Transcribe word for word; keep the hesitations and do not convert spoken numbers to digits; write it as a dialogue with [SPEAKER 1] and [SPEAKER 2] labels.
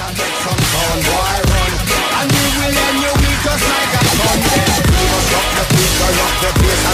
[SPEAKER 1] Make some sound, boy, run. And we will end your week just like a Sunday. We must rock the beat, turn up the bass.